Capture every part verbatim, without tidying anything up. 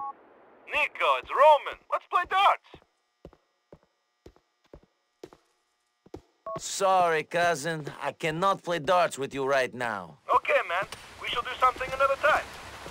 Nico, it's Roman. Let's play darts. Sorry, cousin. I cannot play darts with you right now. Okay, man. We shall do something another time.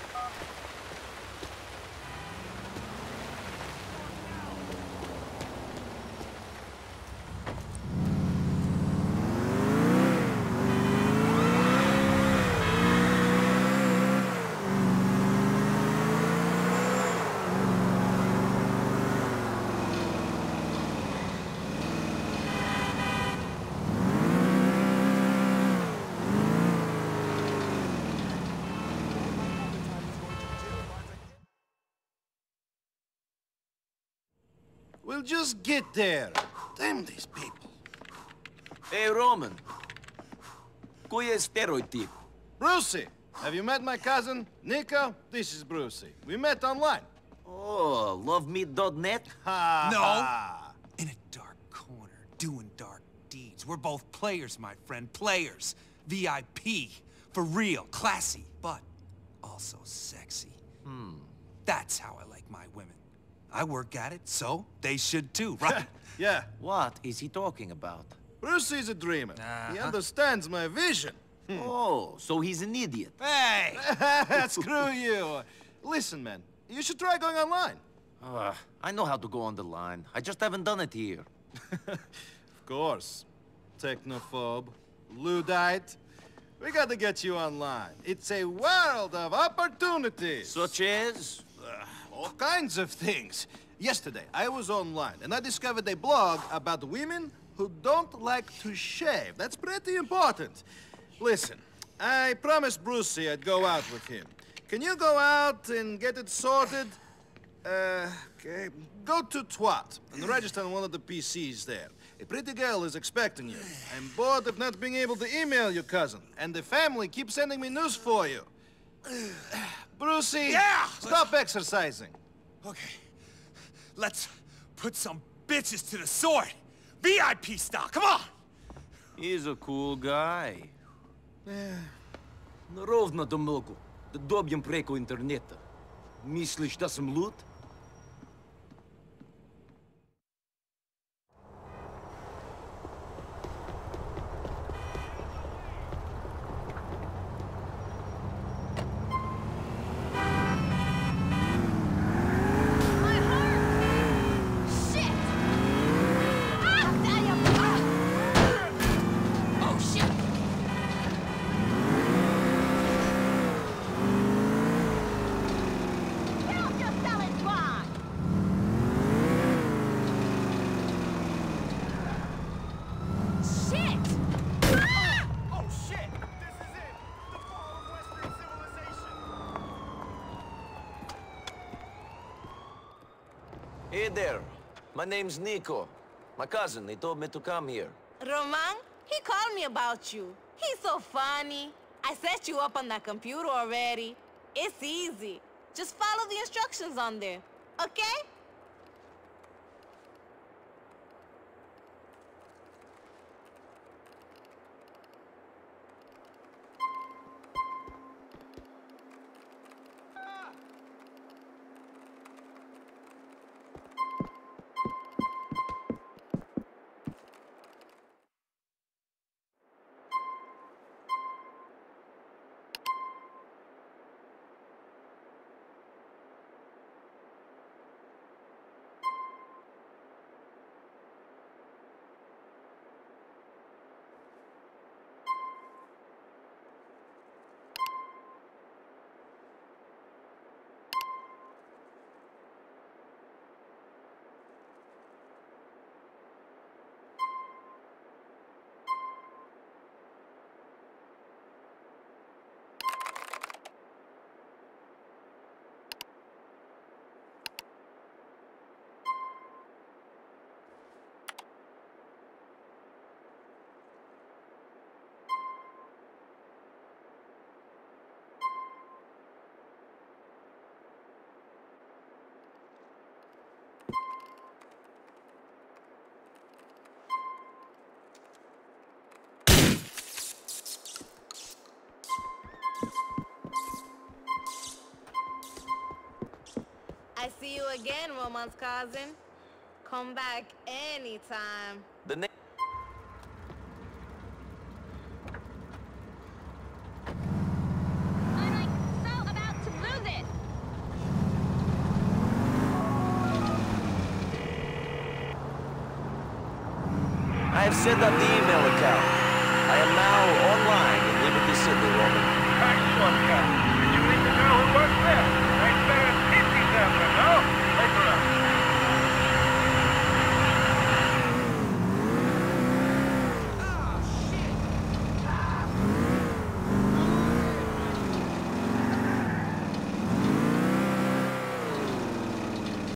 We'll just get there. Damn these people. Hey, Roman. Cui é steroid tipo? Brucey, have you met my cousin? Nico, this is Brucey. We met online. Oh, lovemeat dot net? Ha! No. ha. In a dark corner, doing dark deeds. We're both players, my friend. Players. V I P. For real. Classy. But also sexy. Hmm. That's how I like my women. I work at it, so they should too, right? Yeah, What is he talking about? Brucey's a dreamer. He Uh-huh. understands my vision. Oh, so he's an idiot. Hey! Screw you. Listen, man, you should try going online. Uh, I know how to go on the line. I just haven't done it here. Of course. Technophobe, Luddite. We gotta get you online. It's a world of opportunities. Such as? All kinds of things. Yesterday, I was online, and I discovered a blog about women who don't like to shave. That's pretty important. Listen, I promised Brucey I'd go out with him. Can you go out and get it sorted? Uh, okay. Go to Twat and register on one of the P Cs there. A pretty girl is expecting you. I'm bored of not being able to email your cousin, and the family keeps sending me news for you. Brucey, Yeah! stop exercising. Okay. Let's put some bitches to the sword. V I P style, come on! He's a cool guy. Ровно до много. Да добьем преко интернета. Мислиш да съм луд? My heart! Shit! Ah! Ah! Oh, shit! Help yourself and try! Shit! Ah! Oh, shit! This is it! The fall of Western civilization! Hey there. My name's Nico. My cousin, he told me to come here. Roman, he called me about you. He's so funny. I set you up on that computer already. It's easy. Just follow the instructions on there, okay? I see you again, Roman's cousin. Come back anytime. The name. I'm like so about to lose it. I have set up the email account. I am now online in Liberty City, Roman. Nice one, Cal. Did you meet the girl who works there?